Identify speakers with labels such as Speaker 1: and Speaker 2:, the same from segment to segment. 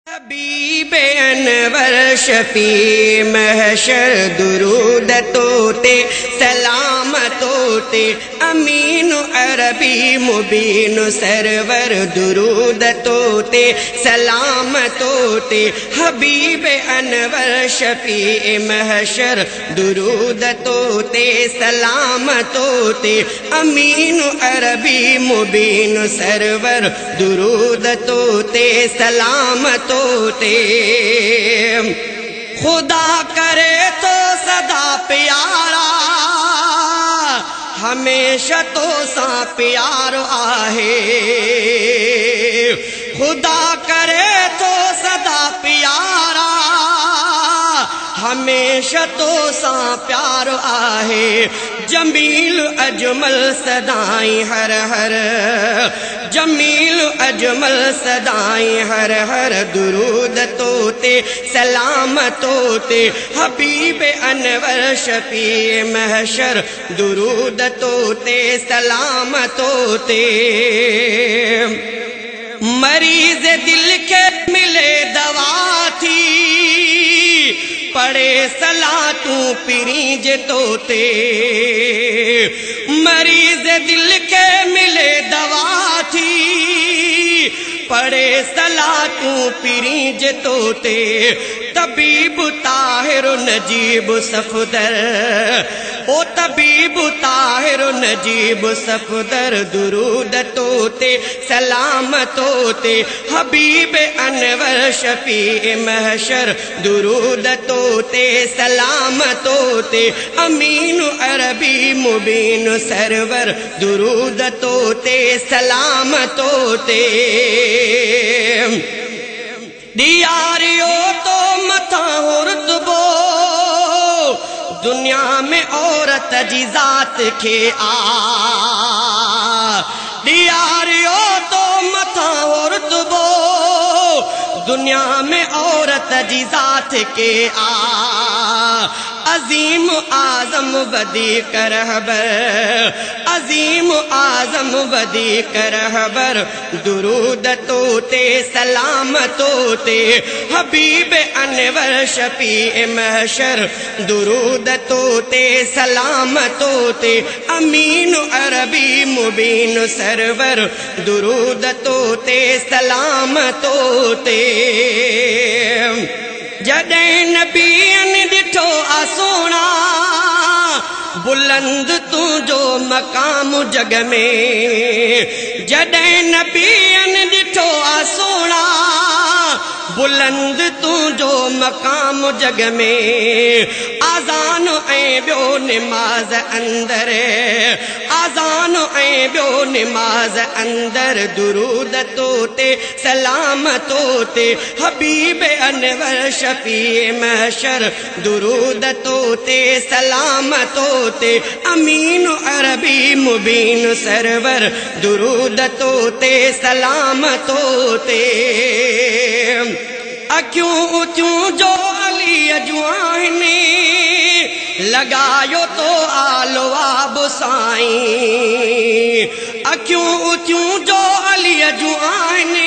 Speaker 1: हबीब अनवर शफी महशर दुरूद तोते सलाम तोते अमीन अरबी मुबीन सरवर दुरूद तोते सलाम तोते हबीब अनवर शफी महशर दुरूद तोते सलाम तोते अमीन अरबी मुबीन सरवर दुरूद तोते सलाम तोते खुदा करे तो सदा प्यारा हमेशा तो सा प्यार आहे खुदा करे तो सदा प्यारा हमेशा तो सा प्यार आहे जमील अजमल सदाई हर हर जमील अजमल सदाई हर हर दुरूद तोते सलाम तोते हबीब अनवर शफी महशर दुरूद तोते सलाम तोते मरीज दिल के मिले दवा थी पड़े सलातू पिरीज तोते मरीज दिल के मिले दवा थी पड़े सलातू पिरीज तोते तबीब ताहिर नजीब सफदर ओ तबीब ताहिर नजीब सफदर दुरूद तोते सलाम तोते हबीब अनवर शफी महशर दुरूद तोते सलाम तोते अमीन अरबी मुबीन सरवर दुरूद तोते सलाम तोते दियारियो तो मथा रुतबो दुनिया में औरत जी जात के दियारियो तो मथा रुतबो दुनिया में औरत जी जात के अजीम आजम बदी करहबर अजीम आजम बदी करहबर दुरूद तोते सलाम तोते हबीब अनवर शफी महशर दुरूद तोते सलाम तोते अमीन अरबी मुबीन सरवर दुरूद तोते सलाम तोते जॾहिं नबीअन ॾिठो सोना बुलंद तुंहिंजो मकाम जग में जॾहिं नबीअन ॾिठो सोना बुलंद तुंहिंजो मकाम जग में आज़ान ऐं ॿियो निमाज़ अंदर आज़ान ऐं ॿियो निमाज़ अंदर दुरूद तोते सलाम तोते हबीब अनवर शफी महशर दुरूद तोते सलाम तोते अमीन अरबी मुबीन सरवर दुरूद तोते सलाम तोते अखियूं उथियूं जो अली अजवानी लगायो तो आलो आब साईं अखियूं उथियूं जो अली अजवानी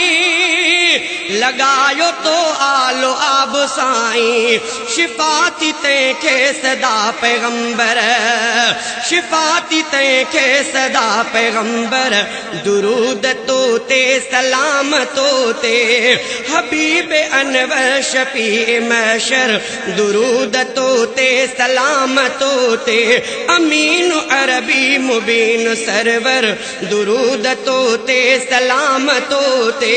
Speaker 1: लगायो तो आलो आब साईं शिफाती तंहिंखे सदा पैगंबर शिफाती तंहिंखे सदा पैगंबर दुरूद तोते सलाम तोते हबीब अनवर शफी महशर दुरूद तोते सलाम तोते अमीन अरबी मुबीन सरवर दुरूद तोते सलाम तोते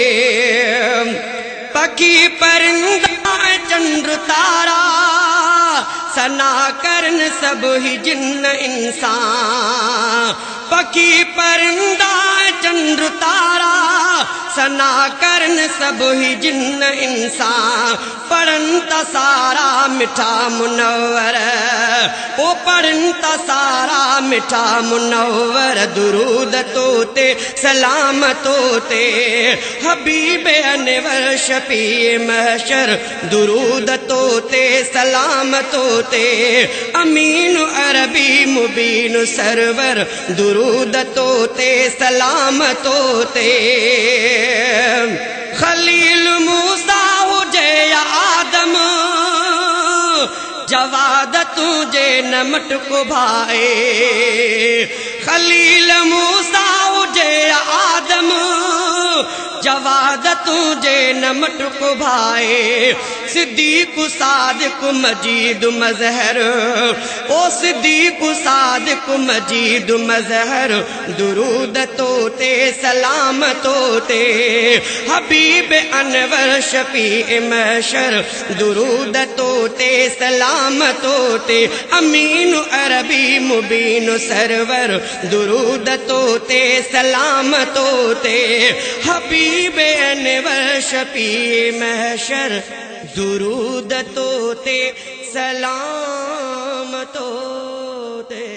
Speaker 1: पखी परिंदा चंद्र तारा सना करन सब ही जिन्न इंसान पखी परिंदा चंद्र तारा सना करन सब ही जिन्न इंसान पढ़न त सारा मिठा मुनव्वर ओ पढ़न त सारा मिठा मुनव्वर दुरूद तोते सलाम तोते हबीब अनवर शफी महशर दुरूद तोते सलाम तोते अमीन अरबी मुबीन सरवर दुरूद तोते सलाम तोते खलील मूसा जवाद तुझे नमट को भाए, खलील मूसा उजे आदम जवाद तुझे नमट को भाए, सिद्दीक सादिक मजीद मजहर, ओ सिद्दीक सादिक मजीद मजहर, दुरूद तोते सलाम तोते, हबीब अनवर शफी महशर, दुरूद तोते सलाम तोते, अमीन अरबी मुबीन सरवर, दुरूद तोते सलाम तोते, हबीब अनवर शफी महशर, दुरूद तोते सलाम तोते।